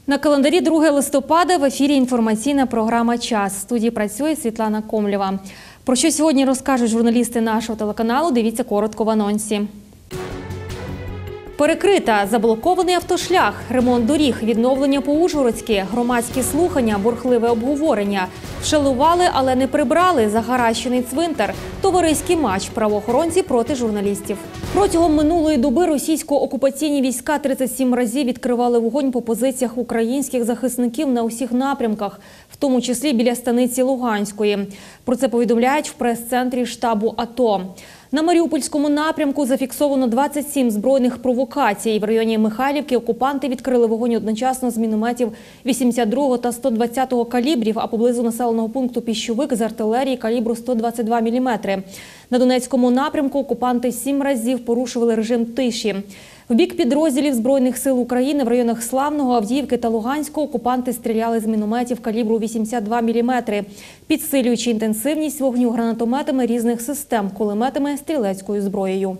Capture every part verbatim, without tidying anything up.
На календарі друге листопада в ефірі інформаційна програма «Час». В студії працює Світлана Комлєва. Про що сьогодні розкажуть журналісти нашого телеканалу, дивіться коротко в анонсі. Перекрита, заблокований автошлях, ремонт доріг, відновлення по-ужгородськи, громадські слухання, бурхливе обговорення. Вшалували, але не прибрали, загаращений цвинтар, товариський матч, правоохоронці проти журналістів. Протягом минулої доби російсько-окупаційні війська тридцять сім разів відкривали вогонь по позиціях українських захисників на усіх напрямках, в тому числі біля станиці Луганської. Про це повідомляють в прес-центрі штабу АТО. На Маріупольському напрямку зафіксовано двадцять сім збройних провокацій. В районі Михайлівки окупанти відкрили вогонь одночасно з мінометів вісімдесят другого та сто двадцятого калібрів, а поблизу населеного пункту Піщовик з артилерії калібру сто двадцять два міліметри. На Донецькому напрямку окупанти сім разів порушували режим тиші. В бік підрозділів Збройних сил України в районах Славного, Авдіївки та Луганського окупанти стріляли з мінометів калібру вісімдесят два міліметри, підсилюючи інтенсивність вогню гранатометами різних систем, кулеметами, стрілецькою зброєю.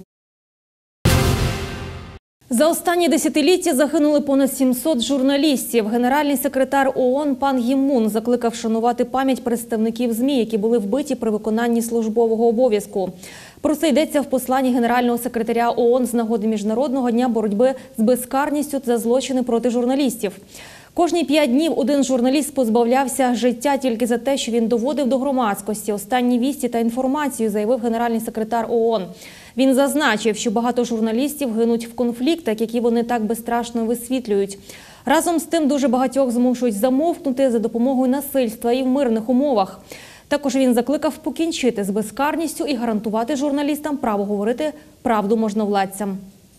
За останні десятиліття загинули понад сімсот журналістів. Генеральний секретар ООН пан Гі Мун закликав вшанувати пам'ять представників ЗМІ, які були вбиті при виконанні службового обов'язку. Про це йдеться в посланні генерального секретаря ООН з нагоди Міжнародного дня боротьби з безкарністю за злочини проти журналістів. Кожні п'ять днів один журналіст позбавлявся життя тільки за те, що він доводив до громадськості останні вісті та інформацію, заявив генеральний секретар ООН. Він зазначив, що багато журналістів гинуть в конфліктах, які вони так безстрашно висвітлюють. Разом з тим дуже багатьох змушують замовкнути за допомогою насильства і в мирних умовах. Також він закликав покінчити з безкарністю і гарантувати журналістам право говорити правду можновладцям.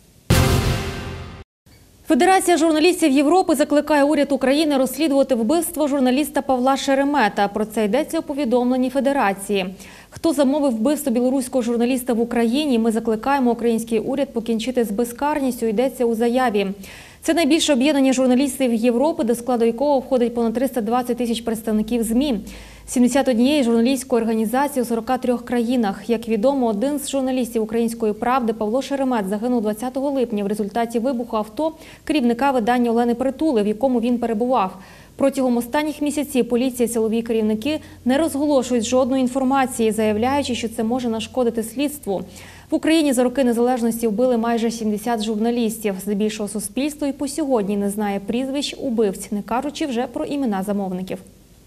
Федерація журналістів Європи закликає уряд України розслідувати вбивство журналіста Павла Шеремета. Про це йдеться у повідомленні Федерації. Хто замовив вбивство білоруського журналіста в Україні, ми закликаємо український уряд покінчити з безкарністю, йдеться у заяві. Це найбільше об'єднання журналістів Європи, до складу якого входить понад триста двадцять тисяч представників ЗМІ. сімдесят однієї журналістської організації у сорока трьох країнах. Як відомо, один з журналістів «Української правди» Павло Шеремет загинув двадцятого липня в результаті вибуху авто керівника видання Олени Притули, в якому він перебував. Протягом останніх місяців поліція і силові керівники не розголошують жодної інформації, заявляючи, що це може нашкодити слідству. В Україні за роки незалежності вбили майже сімдесят журналістів. Здебільшого суспільство і по сьогодні не знає прізвищ убивць, не кажучи вже про імена замовників.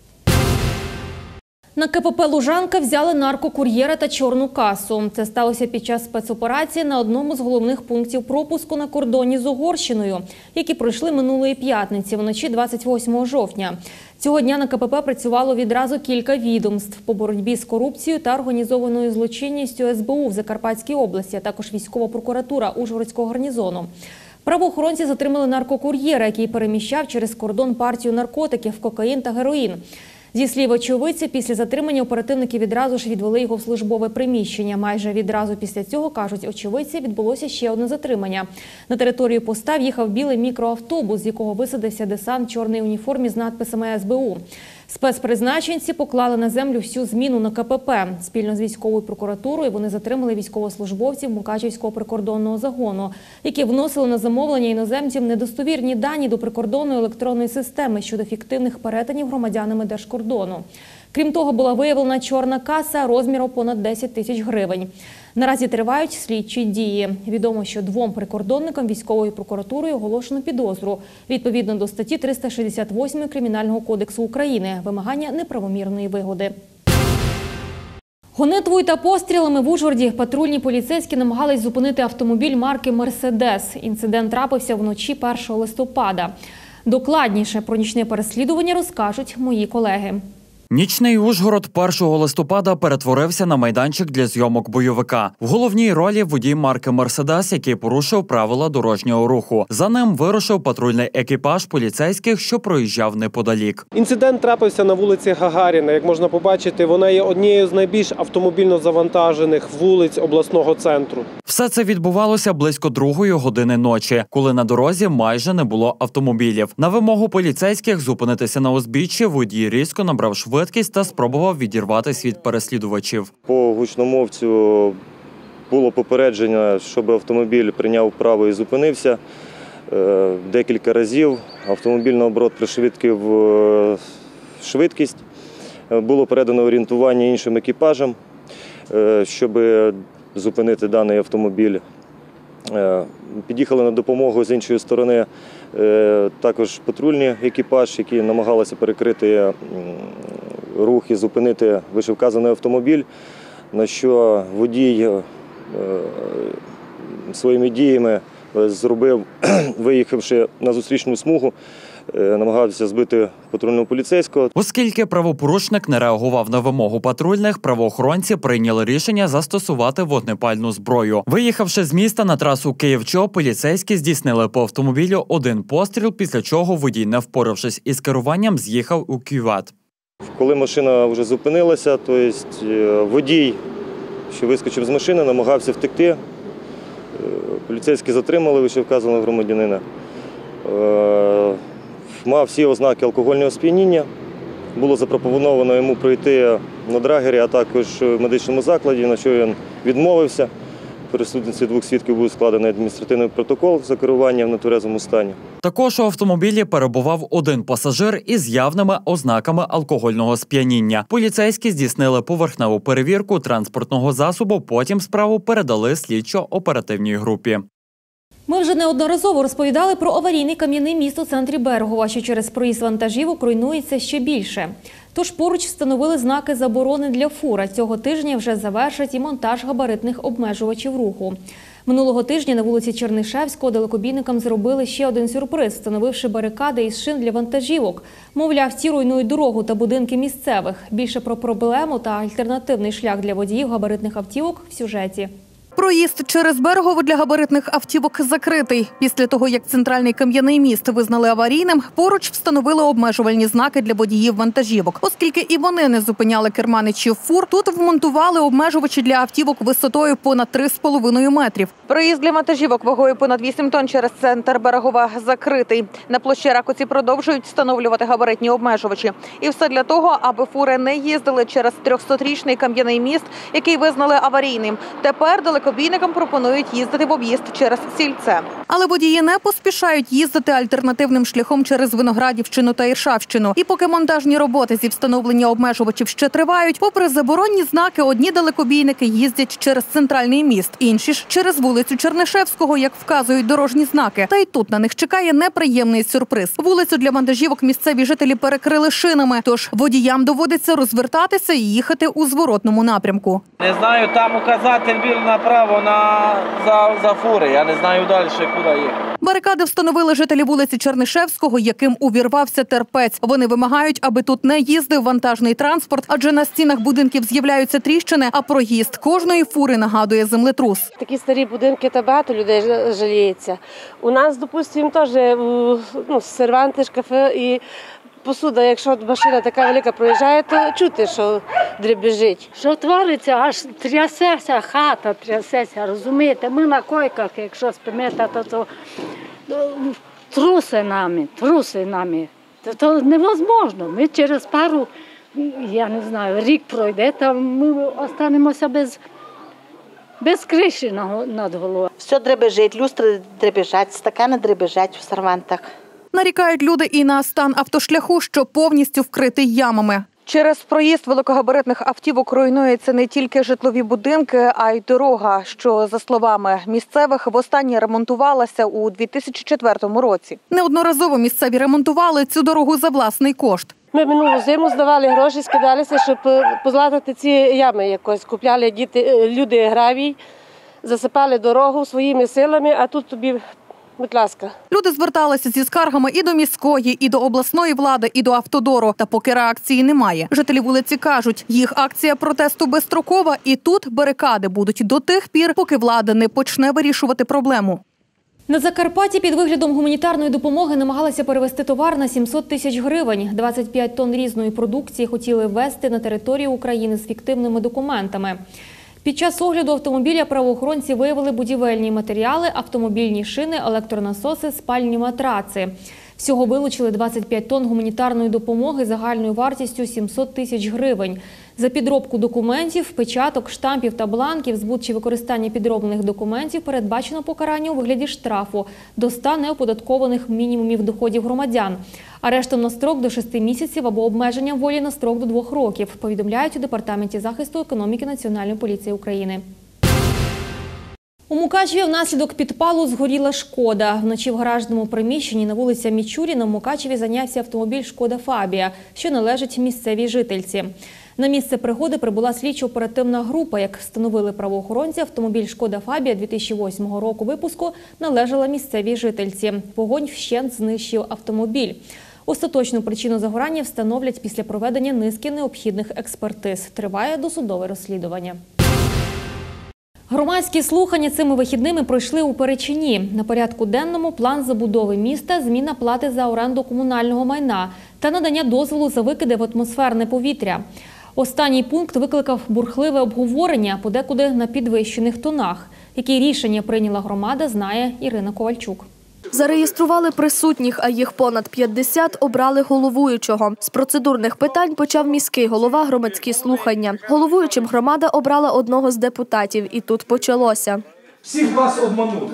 На КПП «Лужанка» взяли наркокур'єра та чорну касу. Це сталося під час спецоперації на одному з головних пунктів пропуску на кордоні з Угорщиною, які пройшли минулої п'ятниці, вночі двадцять восьмого жовтня. Цього дня на КПП працювало відразу кілька відомств по боротьбі з корупцією та організованою злочинністю ес бе у в Закарпатській області, а також військова прокуратура Ужгородського гарнізону. Правоохоронці затримали наркокур'єра, який переміщав через кордон партію наркотиків, кокаїн та героїн. Зі слів очевидця, після затримання оперативники відразу ж відвели його в службове приміщення. Майже відразу після цього, кажуть очевидці, відбулося ще одне затримання. На територію поста в'їхав білий мікроавтобус, з якого висадився десант в чорній уніформі з надписами ес бе у. Спецпризначенці поклали на землю всю зміну на КПП. Спільно з військовою прокуратурою вони затримали військовослужбовців Мукачівського прикордонного загону, які вносили на замовлення іноземців недостовірні дані до прикордонної електронної системи щодо фіктивних перетинів громадянами держкордону. Крім того, була виявлена чорна каса розміром понад десять тисяч гривень. Наразі тривають слідчі дії. Відомо, що двом прикордонникам військовою прокуратурою оголошено підозру відповідно до статті триста шістдесят восьмої Кримінального кодексу України – вимагання неправомірної вигоди. Гонитвою та пострілами в Ужгороді патрульні поліцейські намагались зупинити автомобіль марки «Мерседес». Інцидент трапився вночі першого листопада. Докладніше про нічне переслідування розкажуть мої колеги. Нічний Ужгород першого листопада перетворився на майданчик для зйомок бойовика. В головній ролі водій марки «Мерседес», який порушив правила дорожнього руху. За ним вирушив патрульний екіпаж поліцейських, що проїжджав неподалік. Інцидент трапився на вулиці Гагаріна. Як можна побачити, вона є однією з найбільш автомобільно завантажених вулиць обласного центру. Все це відбувалося близько другої години ночі, коли на дорозі майже не було автомобілів. На вимогу поліцейських зупинитися на узбіччі водій різко набрав швидкість та спробував відірватися від переслідувачів. По гучномовцю було попередження, щоб автомобіль прийняв вправо і зупинився. Декілька разів автомобіль, наоборот, пришвидкив швидкість. Було передано орієнтування іншим екіпажам, щоб зупинити даний автомобіль. Під'їхали на допомогу з іншої сторони також патрульний екіпаж, які намагалися перекрити рух і зупинити вищевказаний автомобіль, на що водій своїми діями зробив, виїхавши на зустрічну смугу, намагався збити патрульного поліцейського. Оскільки правопорушник не реагував на вимогу патрульних, правоохоронці прийняли рішення застосувати вогнепальну зброю. Виїхавши з міста на трасу Київ-Чоп, поліцейські здійснили по автомобілю один постріл, після чого водій, не впоравшись із керуванням, з'їхав у кювет. Коли машина вже зупинилася, то водій, що вискочив з машини, намагався втекти. Поліцейські затримали вищевказаного громадянина. Мав всі ознаки алкогольного сп'яніння. Було запропоновано йому пройти на драгері, а також в медичному закладі, на що він відмовився. В присутності двох свідків був складений адміністративний протокол за керування в нетверезому стані. Також у автомобілі перебував один пасажир із явними ознаками алкогольного сп'яніння. Поліцейські здійснили поверхневу перевірку транспортного засобу, потім справу передали слідчо-оперативній групі. Ми вже неодноразово розповідали про аварійний кам'яний міст у центрі Берегова, що через проїзд вантажівок руйнується ще більше. Тож поруч встановили знаки заборони для фур, а цього тижня вже завершать і монтаж габаритних обмежувачів руху. Минулого тижня на вулиці Чернишевського далекобійникам зробили ще один сюрприз, встановивши барикади із шин для вантажівок. Мовляв, ті руйнують дорогу та будинки місцевих. Більше про проблему та альтернативний шлях для водіїв габаритних автівок в сюжеті. Проїзд через Берегово для габаритних автівок закритий. Після того, як центральний кам'яний міст визнали аварійним, поруч встановили обмежувальні знаки для водіїв вантажівок. Оскільки і вони не зупиняли керманичів фур, тут вмонтували обмежувачі для автівок висотою понад три з половиною метрів. Проїзд для вантажівок вагою понад вісім тонн через центр Берегова закритий. На площі Ракоці продовжують встановлювати габаритні обмежувачі. І все для того, аби фури не їздили через трьохсотрічний кам'яний міст, який визнали аварійним. Тепер далекобійникам пропонують їздити в об'їзд через Сільце. Але водії не поспішають їздити альтернативним шляхом через Виноградівщину та Іршавщину. І поки монтажні роботи зі встановлення обмежувачів ще тривають, попри заборонні знаки, одні далекобійники їздять через центральний міст, інші ж через вулицю Чернишевського, як вказують дорожні знаки. Та й тут на них чекає неприємний сюрприз. Вулицю для вантажівок місцеві жителі перекрили шинами, тож водіям доводиться розвертатися і їхати у зворотному напрямку. Не знаю, там указатель біл направо на, за, за фури, я не знаю далі, куди їхати. Барикади встановили жителі вулиці Чернишевського, яким увірвався терпець. Вони вимагають, аби тут не їздив вантажний транспорт, адже на стінах будинків з'являються тріщини, а проїзд кожної фури нагадує землетрус. Такі старі будинки, та багато людей жаліється. У нас, допустимо, теж ну, серванти, шкафи і посуда, якщо машина така велика проїжджає, то чути, що дребіжить. Що твориться, аж трясеться, хата трясеться, розумієте? Ми на койках, якщо спимо, то, то, то труси нами, труси нами. То, то невозможно. Ми через пару, я не знаю, рік пройде, то ми останемося без, без криші над головою. Все дребежить, люстри дребежать, стакани дребежать в сервантах. Нарікають люди і на стан автошляху, що повністю вкритий ямами. Через проїзд великогабаритних автівок руйнуються не тільки житлові будинки, а й дорога, що, за словами місцевих, востаннє ремонтувалася у дві тисячі четвертому році. Неодноразово місцеві ремонтували цю дорогу за власний кошт. Ми минулу зиму здавали гроші, скидалися, щоб позлатати ці ями якось. Купляли діти, люди гравій, засипали дорогу своїми силами, а тут тобі... Будь ласка. Люди зверталися зі скаргами і до міської, і до обласної влади, і до автодору. Та поки реакції немає. Жителі вулиці кажуть, їх акція протесту безстрокова, і тут барикади будуть до тих пір, поки влада не почне вирішувати проблему. На Закарпатті під виглядом гуманітарної допомоги намагалися перевезти товар на сімсот тисяч гривень. двадцять п'ять тонн різної продукції хотіли ввезти на територію України з фіктивними документами. Під час огляду автомобіля правоохоронці виявили будівельні матеріали, автомобільні шини, електронасоси, спальні матраци. Всього вилучили двадцять п'ять тонн гуманітарної допомоги загальною вартістю сімсот тисяч гривень. За підробку документів, печаток, штампів та бланків, збут чи використання підроблених документів передбачено покарання у вигляді штрафу до ста неоподаткованих мінімумів доходів громадян, арештом на строк до шести місяців або обмеженням волі на строк до двох років, повідомляють у Департаменті захисту економіки Національної поліції України. У Мукачеві внаслідок підпалу згоріла «Шкода». Вночі в гаражному приміщенні на вулиці Мічуріна в Мукачеві зайнявся автомобіль «Шкода Фабія», що належить місцевій жительці. На місце пригоди прибула слідчо-оперативна група. Як встановили правоохоронці, автомобіль «Шкода Фабія» дві тисячі восьмого року випуску належала місцевій жительці. Вогонь вщент знищив автомобіль. Остаточну причину загорання встановлять після проведення низки необхідних експертиз. Триває досудове розслідування. Громадські слухання цими вихідними пройшли у Перечині. На порядку денному план забудови міста, зміна плати за оренду комунального майна та надання дозволу за викиди в атмосферне повітря. Останній пункт викликав бурхливе обговорення, подекуди на підвищених тонах. Які рішення прийняла громада, знає Ірина Ковальчук. Зареєстрували присутніх, а їх понад п'ятдесят, обрали головуючого. З процедурних питань почав міський голова громадські слухання. Головуючим громада обрала одного з депутатів, і тут почалося. Всіх вас обманули.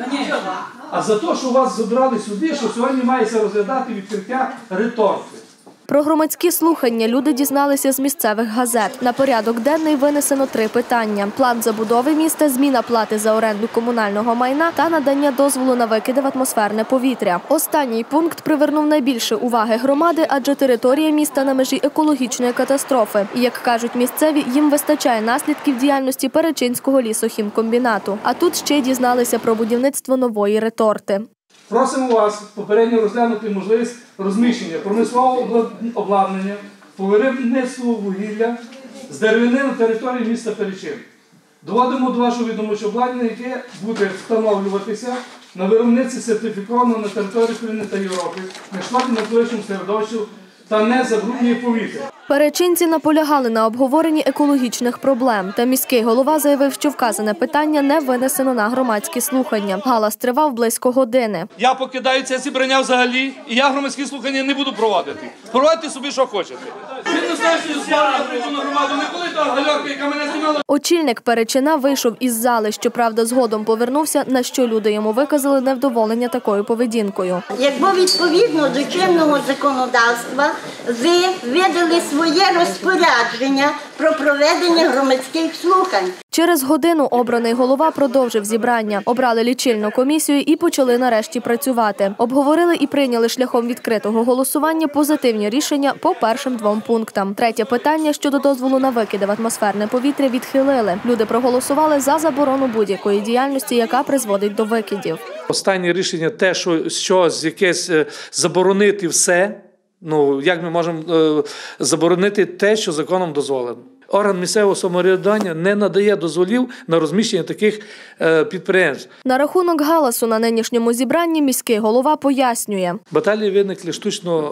А за те, що вас забрали сюди, що сьогодні мається розглядати відкриття риторти. Про громадські слухання люди дізналися з місцевих газет. На порядок денний винесено три питання. План забудови міста, зміна плати за оренду комунального майна та надання дозволу на викиди в атмосферне повітря. Останній пункт привернув найбільше уваги громади, адже територія міста на межі екологічної катастрофи. І, як кажуть місцеві, їм вистачає наслідків діяльності Перечинського лісохімкомбінату. А тут ще й дізналися про будівництво нової реторти. Просимо вас попередньо розглянути можливість розміщення промислового обладнання по виробництву вугілля з деревини на території міста Перечин. Доводимо до вашого відома, що обладнання, яке буде встановлюватися на виробництві сертифіковано на території України та Європи, не шкодить навколишньому середовищу та не забруднює повітря. Перечинці наполягали на обговоренні екологічних проблем. Та міський голова заявив, що вказане питання не винесено на громадські слухання. Галас тривав близько години. Я покидаю це зібрання взагалі, і я громадські слухання не буду проводити. Проводьте собі, що хочете. Він не знає, що я прийду на громаду, не коли та гальорка, яка мене знімала. Очільник Перечина вийшов із зали, щоправда, згодом повернувся, на що люди йому виказали невдоволення такою поведінкою. Якби відповідно до чинного законодавства ви видали своє розпорядження про проведення громадських слухань. Через годину обраний голова продовжив зібрання. Обрали лічильну комісію і почали нарешті працювати. Обговорили і прийняли шляхом відкритого голосування позитивні рішення по першим двом пунктам. Третє питання щодо дозволу на викиди в атмосферне повітря відхилили. Люди проголосували за заборону будь-якої діяльності, яка призводить до викидів. Останнє рішення те, що щось якесь заборонити все. Ну, як ми можемо е, заборонити те, що законом дозволено? Орган місцевого самоврядування не надає дозволів на розміщення таких е, підприємств. На рахунок галасу на нинішньому зібранні міський голова пояснює. Баталії виникли штучно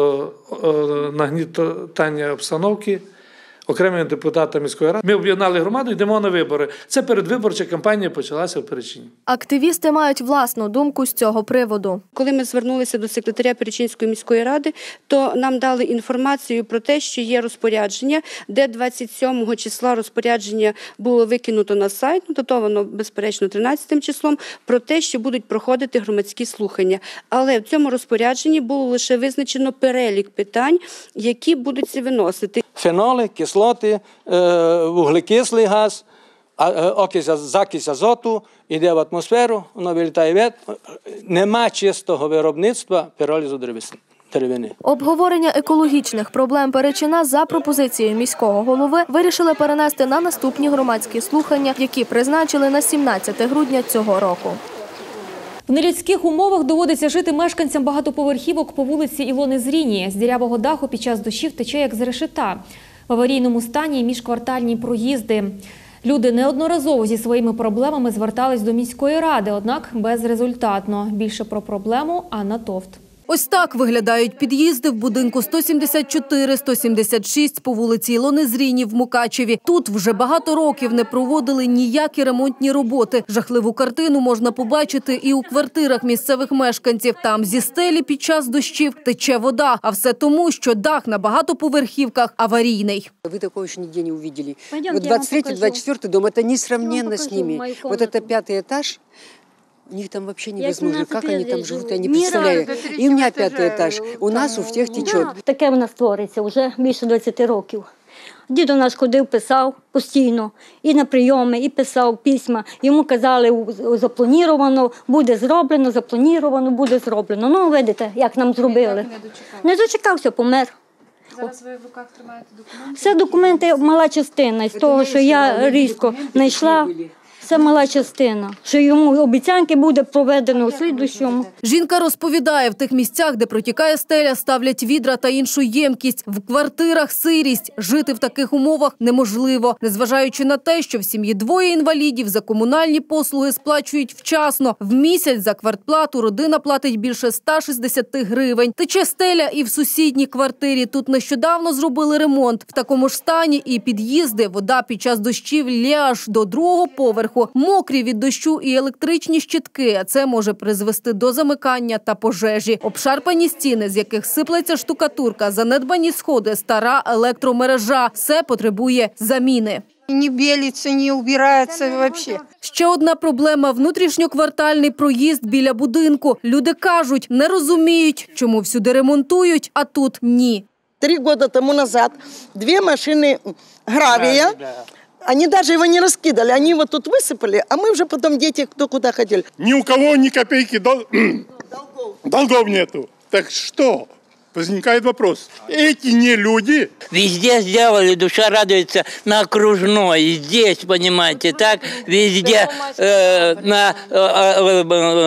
е, е, нагнітання обстановки окремими депутатами міської ради. Ми об'єднали громаду, йдемо на вибори. Це передвиборча кампанія почалася в Перечині. Активісти мають власну думку з цього приводу. Коли ми звернулися до секретаря Перечинської міської ради, то нам дали інформацію про те, що є розпорядження, де двадцять сьомого числа розпорядження було викинуто на сайт, датовано, безперечно, тринадцятим числом, про те, що будуть проходити громадські слухання. Але в цьому розпорядженні було лише визначено перелік питань, які будуть виносити. Феноли, кислоти, вуглекислий газ, закись азоту йде в атмосферу, воно вилітає в повітря. Нема чистого виробництва піролізу деревини. Обговорення екологічних проблем Перечина за пропозицією міського голови вирішили перенести на наступні громадські слухання, які призначили на сімнадцяте грудня цього року. В нелюдських умовах доводиться жити мешканцям багатоповерхівок по вулиці Ілони Зрінії. З дірявого даху під час дощів тече як з решета. В аварійному стані міжквартальні проїзди. Люди неодноразово зі своїми проблемами звертались до міської ради, однак безрезультатно. Більше про проблему Анна Товт. Ось так виглядають під'їзди в будинку сто сімдесят чотири сто сімдесят шість по вулиці Ілони Зріні в Мукачеві. Тут вже багато років не проводили ніякі ремонтні роботи. Жахливу картину можна побачити і у квартирах місцевих мешканців. Там зі стелі під час дощів тече вода, а все тому, що дах на багатоповерхівках аварійний. Вы такого еще нигде не увидели. Вот двадцать третий — двадцать четвёртый дом, это несравненно с ними. Вот это пятый этаж. У них там вообще невозможно, как они там живут, я не представляю. И у меня пятый этаж, у нас у всех течет. Таке в нас твориться вже більше двадцяти років. Дід у нас ходив, писав постійно, і на прийоми, і писав письма. Йому казали, заплановано, буде зроблено, заплановано, буде зроблено. Ну, видите, як нам зробили. Не дочекався, помер. Зараз ви в руках тримаєте документи? Все документи мала частина. З того, що я різко знайшла, це мала частина, що йому обіцянки буде проведено у слідущому. Жінка розповідає, в тих місцях, де протікає стеля, ставлять відра та іншу ємкість. В квартирах сирість. Жити в таких умовах неможливо. Незважаючи на те, що в сім'ї двоє інвалідів, за комунальні послуги сплачують вчасно. В місяць за квартплату родина платить більше ста шістдесяти гривень. Тече стеля і в сусідній квартирі. Тут нещодавно зробили ремонт. В такому ж стані і під'їзди. Вода під час дощів лє аж до другого поверху. Мокрі від дощу і електричні щитки, а це може призвести до замикання та пожежі. Обшарпані стіни, з яких сиплеться штукатурка, занедбані сходи, стара електромережа – все потребує заміни. Не білиться, не убирається взагалі. Ще одна проблема – внутрішньоквартальний проїзд біля будинку. Люди кажуть, не розуміють, чому всюди ремонтують, а тут – ні. Три роки тому назад дві машини гравія, они даже его не раскидали, они его тут высыпали, а мы уже потом дети кто куда ходили. Ни у кого ни копейки дол... долгов. долгов нету. Так что? Возникает вопрос. Эти не люди. Везде сделали, душа радуется на Окружной. И здесь, понимаете, так, везде э, на, э,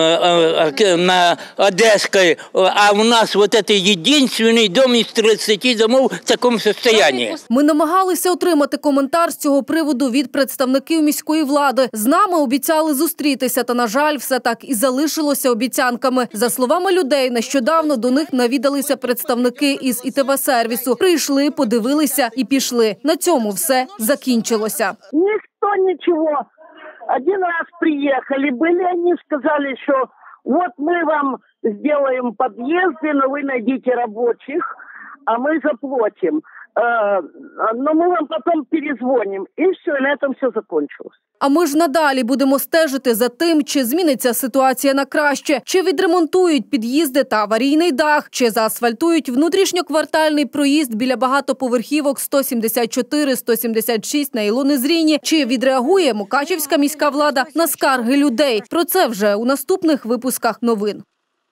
э, на Одесской. А у нас вот это единственный дом из тридцати домов в такому состоянии. Ми намагалися отримати коментар з цього приводу від представників міської влади. З нами обіцяли зустрітися, та, на жаль, все так і залишилося обіцянками. За словами людей, нещодавно до них навідалися представники Представники із І Те Ве-сервісу прийшли, подивилися і пішли. На цьому все закінчилося. Ніхто нічого. Один раз приїхали, були, вони сказали, що от ми вам зробимо під'їзди, але ви знайдіть робочих, а ми заплатимо. Но ми вам потім перезвонимо. І все, і на цьому все закінчилось. А ми ж надалі будемо стежити за тим, чи зміниться ситуація на краще, чи відремонтують під'їзди та аварійний дах, чи заасфальтують внутрішньоквартальний проїзд біля багатоповерхівок сто сімдесят чотири сто сімдесят шість на Ілони Зріні, чи відреагує Мукачівська міська влада на скарги людей. Про це вже у наступних випусках новин.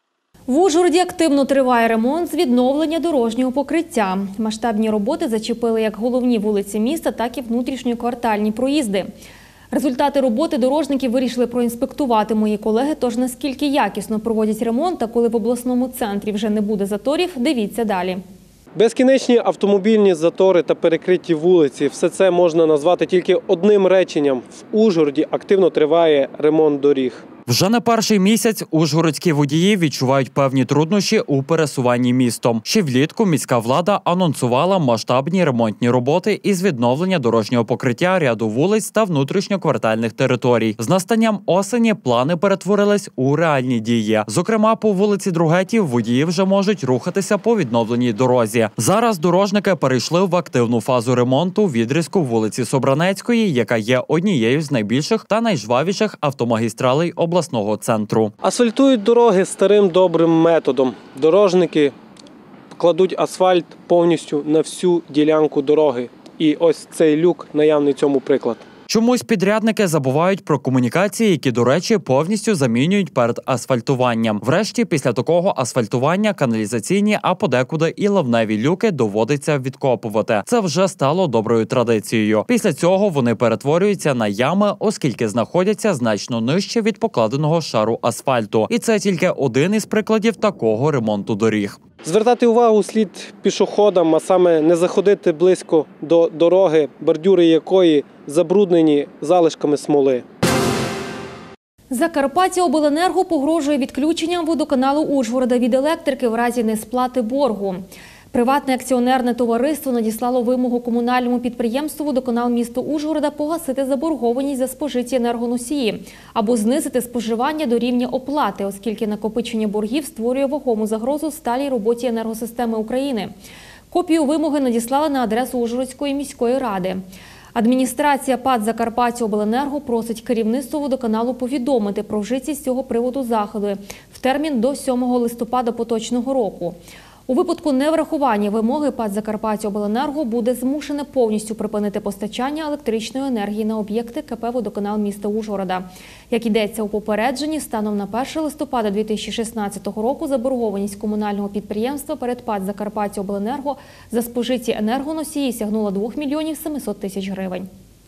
В Ужгороді активно триває ремонт з відновлення дорожнього покриття. Масштабні роботи зачепили як головні вулиці міста, так і внутрішньоквартальні проїзди. Результати роботи дорожників вирішили проінспектувати мої колеги, тож наскільки якісно проводять ремонт та коли в обласному центрі вже не буде заторів, дивіться далі. Безкінечні автомобільні затори та перекриті вулиці – все це можна назвати тільки одним реченням. В Ужгороді активно триває ремонт доріг. Вже не перший місяць ужгородські водії відчувають певні труднощі у пересуванні містом. Ще влітку міська влада анонсувала масштабні ремонтні роботи із відновлення дорожнього покриття ряду вулиць та внутрішньоквартальних територій. З настанням осені плани перетворились у реальні дії. Зокрема, по вулиці Другетів водії вже можуть рухатися по відновленій дорозі. Зараз дорожники перейшли в активну фазу ремонту відрізку вулиці Собранецької, яка є однією з найбільших та найжвавіших автомагістралей області. обласного центру. Асфальтують дороги старим добрим методом. Дорожники кладуть асфальт повністю на всю ділянку дороги. І ось цей люк наявний цьому приклад. Чомусь підрядники забувають про комунікації, які, до речі, повністю замінюють перед асфальтуванням. Врешті, після такого асфальтування каналізаційні, а подекуди і ливневі люки доводиться відкопувати. Це вже стало доброю традицією. Після цього вони перетворюються на ями, оскільки знаходяться значно нижче від покладеного шару асфальту. І це тільки один із прикладів такого ремонту доріг. Звертати увагу слід пішоходам, а саме не заходити близько до дороги, бордюри якої забруднені залишками смоли. Закарпаттяобленерго погрожує відключенням водоканалу Ужгорода від електрики в разі несплати боргу. Приватне акціонерне товариство надіслало вимогу комунальному підприємству «Водоканал міста Ужгорода» погасити заборгованість за спожиті енергоносії або знизити споживання до рівня оплати, оскільки накопичення боргів створює вагому загрозу сталій роботі енергосистеми України. Копію вимоги надіслали на адресу Ужгородської міської ради. Адміністрація ПАТ «Закарпаттяобленерго» просить керівництво водоканалу повідомити про вжиті з цього приводу заходи в термін до сьомого листопада поточного року. У випадку неврахування вимоги ПАТ «Закарпаттяобленерго» буде змушене повністю припинити постачання електричної енергії на об'єкти КП «Водоканал міста Ужгорода». Як йдеться у попередженні, станом на перше листопада дві тисячі шістнадцятого року заборгованість комунального підприємства перед ПАТ «Закарпаттяобленерго» за спожиті енергоносії сягнула двох мільйонів сімсот тисяч гривень.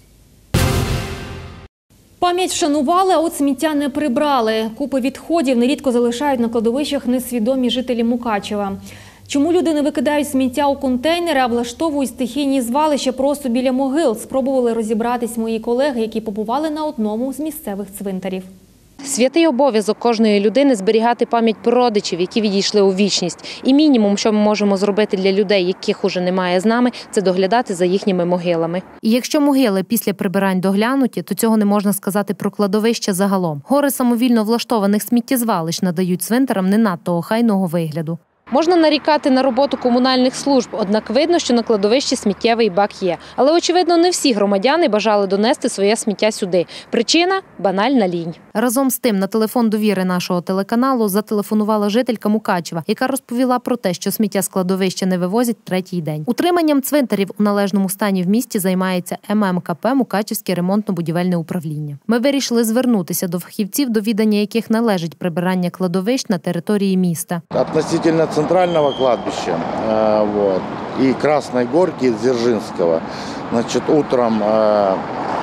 Пам'ять вшанували, а от сміття не прибрали. Купи відходів нерідко залишають на кладовищах несвідомі жителі Мукачева. Чому люди не викидають сміття у контейнери, а влаштовують стихійні звалища просто біля могил? Спробували розібратись мої колеги, які побували на одному з місцевих цвинтарів. Святий обов'язок кожної людини – зберігати пам'ять про родичів, які відійшли у вічність. І мінімум, що ми можемо зробити для людей, яких уже немає з нами – це доглядати за їхніми могилами. І якщо могили після прибирань доглянуті, то цього не можна сказати про кладовища загалом. Гори самовільно влаштованих сміттєзвалищ надають цвинтарам не надто охайного вигляду. Можна нарікати на роботу комунальних служб, однак видно, що на кладовищі сміттєвий бак є. Але, очевидно, не всі громадяни бажали донести своє сміття сюди. Причина – банальна лінь. Разом з тим, на телефон довіри нашого телеканалу зателефонувала жителька Мукачева, яка розповіла про те, що сміття з кладовища не вивозять третій день. Утриманням цвинтарів у належному стані в місті займається ем ем ка пе «Мукачевське ремонтно-будівельне управління». Ми вирішили звернутися до фахівців, до відання яких належить прибирання кладовищ на території міста. Относительно центрального кладбища э, вот, и Красной Горки, и Дзержинского. Значит, утром э,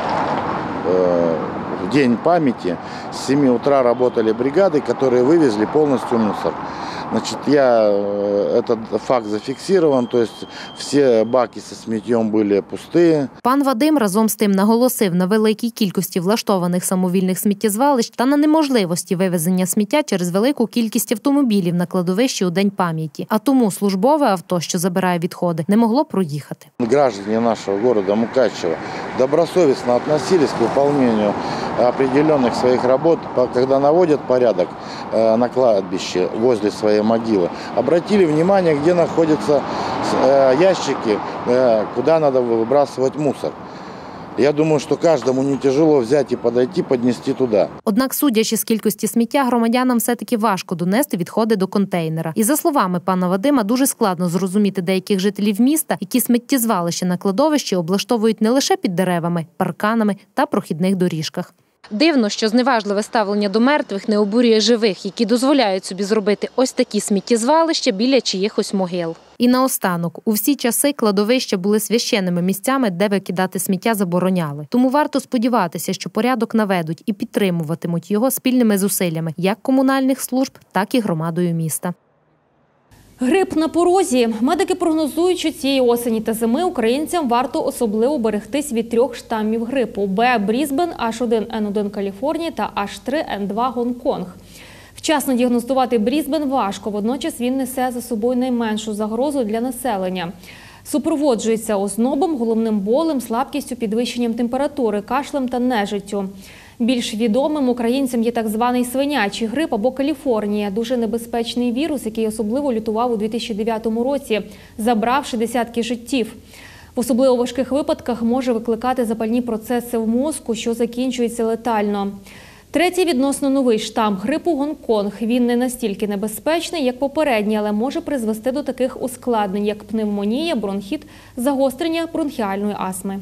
э, в День памяти с семи утра работали бригады, которые вывезли полностью мусор. Значит, я, этот факт зафиксирован, то есть всі баки зі сміттям були пусті. Пан Вадим разом з тим наголосив на великій кількості влаштованих самовільних сміттєзвалищ та на неможливості вивезення сміття через велику кількість автомобілів на кладовищі у День пам'яті. А тому службове авто, що забирає відходи, не могло проїхати. Граждане нашого міста Мукачева добросовестно относились к выполнению определенных своих работ, когда наводят порядок на кладбище возле своей могилы. Обратили внимание, где находятся ящики, куда надо выбрасывать мусор. Я думаю, що кожному не тяжело взяти і підійти, піднести туди. Однак, судячи з кількості сміття, громадянам все-таки важко донести відходи до контейнера. І за словами пана Вадима, дуже складно зрозуміти деяких жителів міста, які сміттєзвалища на кладовищі облаштовують не лише під деревами, парканами та прохідних доріжках. Дивно, що зневажливе ставлення до мертвих не обурює живих, які дозволяють собі зробити ось такі сміттєзвалища біля чиїхось могил. І наостанок, у всі часи кладовища були священними місцями, де викидати сміття забороняли. Тому варто сподіватися, що порядок наведуть і підтримуватимуть його спільними зусиллями як комунальних служб, так і громадою міста. Грип на порозі. Медики прогнозують, що цієї осені та зими українцям варто особливо берегтись від трьох штамів грипу – Б – Брізбен, Аш один Ен один Каліфорнія та Аш три Ен два Гонконг. Вчасно діагностувати Брізбен важко, водночас він несе за собою найменшу загрозу для населення. Супроводжується ознобом, головним болем, слабкістю, підвищенням температури, кашлем та нежиттю. Більш відомим українцям є так званий свинячий грип або Каліфорнія – дуже небезпечний вірус, який особливо лютував у дві тисячі дев'ятому році, забравши десятки життів. В особливо важких випадках може викликати запальні процеси в мозку, що закінчується летально. Третій відносно новий штам грипу – Гонконг. Він не настільки небезпечний, як попередній, але може призвести до таких ускладнень, як пневмонія, бронхіт, загострення бронхіальної астми.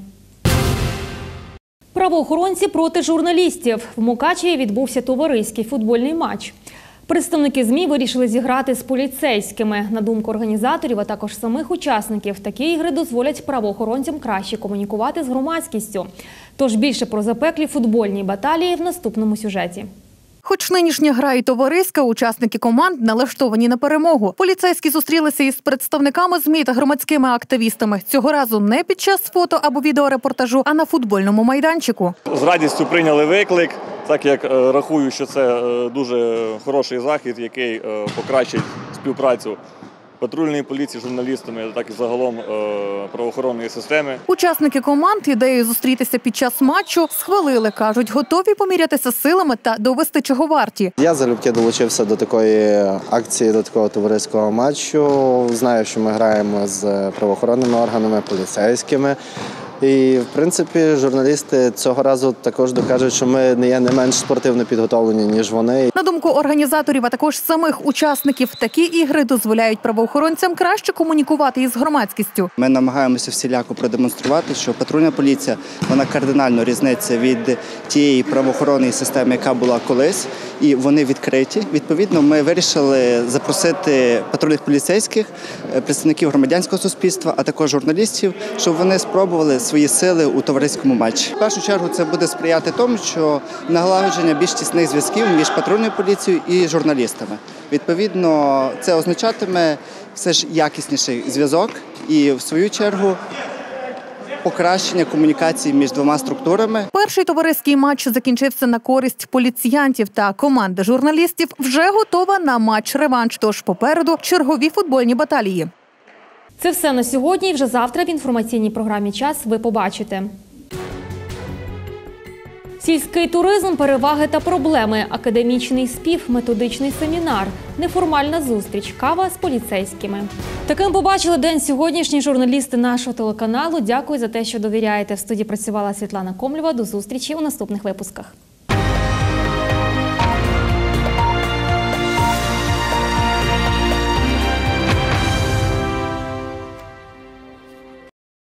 Правоохоронці проти журналістів. В Мукачеві відбувся товариський футбольний матч. Представники ЗМІ вирішили зіграти з поліцейськими. На думку організаторів, а також самих учасників, такі ігри дозволять правоохоронцям краще комунікувати з громадськістю. Тож більше про запеклі футбольні баталії в наступному сюжеті. Хоч нинішня гра і товариська, учасники команд налаштовані на перемогу. Поліцейські зустрілися із представниками ЗМІ та громадськими активістами. Цього разу не під час фото або відеорепортажу, а на футбольному майданчику. З радістю прийняли виклик. так як рахую, що це дуже хороший захід, який покращить співпрацю патрульної поліції, журналістами, так і загалом правоохоронної системи. Учасники команд ідею зустрітися під час матчу схвалили. Кажуть, готові помірятися силами та довести, чого варті. Я залюбки долучився до такої акції, до такого товариського матчу. Знаю, що ми граємо з правоохоронними органами, поліцейськими. І, в принципі, журналісти цього разу також докажуть, що ми не є не менш спортивно підготовлені, ніж вони. На думку організаторів, а також самих учасників, такі ігри дозволяють правоохоронцям краще комунікувати із громадськістю. Ми намагаємося всіляко продемонструвати, що патрульна поліція, вона кардинально різниця від тієї правоохоронної системи, яка була колись, і вони відкриті. Відповідно, ми вирішили запросити патрульних поліцейських, представників громадянського суспільства, а також журналістів, щоб вони спробували свої сили у товариському матчі. В першу чергу це буде сприяти тому, що налагодження більш тісних зв'язків між патрульною поліцією і журналістами. Відповідно, це означатиме все ж якісніший зв'язок і, в свою чергу, покращення комунікації між двома структурами. Перший товариський матч закінчився на користь поліціянтів, та команда журналістів вже готова на матч-реванш, тож попереду чергові футбольні баталії. Це все на сьогодні. І вже завтра в інформаційній програмі «Час» ви побачите. Сільський туризм, переваги та проблеми, академічний спів, методичний семінар, неформальна зустріч, кава з поліцейськими. Таким побачили день сьогоднішні журналісти нашого телеканалу. Дякую за те, що довіряєте. В студії працювала Світлана Комлєва. До зустрічі у наступних випусках.